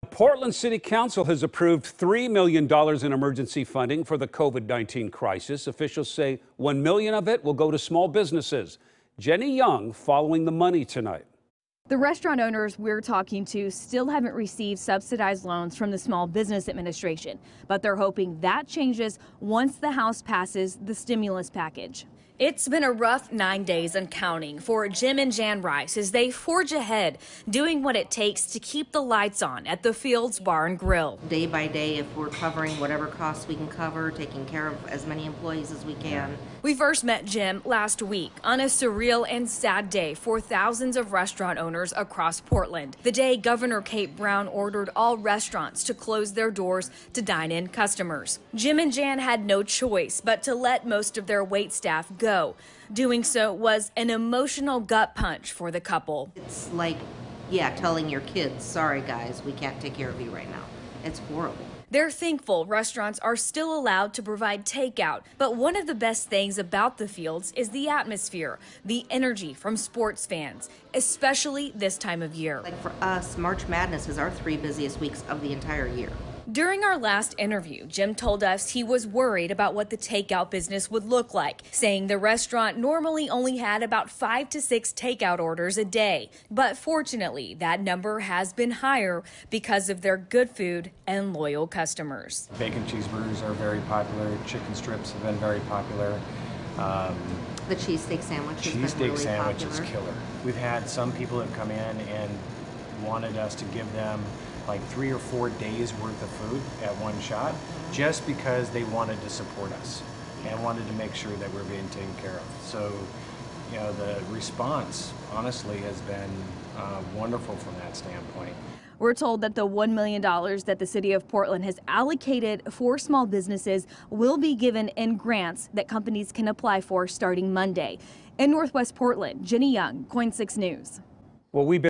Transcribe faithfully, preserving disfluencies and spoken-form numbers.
Portland City Council has approved three million dollars in emergency funding for the COVID nineteen crisis. Officials say one million dollars of it will go to small businesses. Jenny Young following the money tonight. The restaurant owners we're talking to still haven't received subsidized loans from the Small Business Administration, but they're hoping that changes once the House passes the stimulus package. It's been a rough nine days and counting for Jim and Jan Rice as they forge ahead, doing what it takes to keep the lights on at the Fields Bar and Grill. Day by day, if we're covering whatever costs we can cover, taking care of as many employees as we can. We first met Jim last week on a surreal and sad day for thousands of restaurant owners across Portland. The day Governor Kate Brown ordered all restaurants to close their doors to dine-in customers. Jim and Jan had no choice but to let most of their waitstaff go. Go. Doing so was an emotional gut punch for the couple. It's like, yeah, telling your kids, sorry guys, we can't take care of you right now. It's horrible. They're thankful restaurants are still allowed to provide takeout, but one of the best things about the Fields is the atmosphere, the energy from sports fans, especially this time of year. Like for us, March Madness is our three busiest weeks of the entire year. During our last interview, Jim told us he was worried about what the takeout business would look like, saying the restaurant normally only had about five to six takeout orders a day. But fortunately, that number has been higher because of their good food and loyal customers. Bacon cheeseburgers are very popular. Chicken strips have been very popular. Um, the cheesesteak sandwich has been really Cheesesteak sandwich popular. is killer. We've had some people that come in and wanted us to give them like three or four days worth of food at one shot, just because they wanted to support us and wanted to make sure that we're being taken care of. So, you know, the response honestly has been uh, wonderful from that standpoint. We're told that the one million dollars that the city of Portland has allocated for small businesses will be given in grants that companies can apply for starting Monday. In Northwest Portland, Jenny Young, KOIN six News. Well, we've been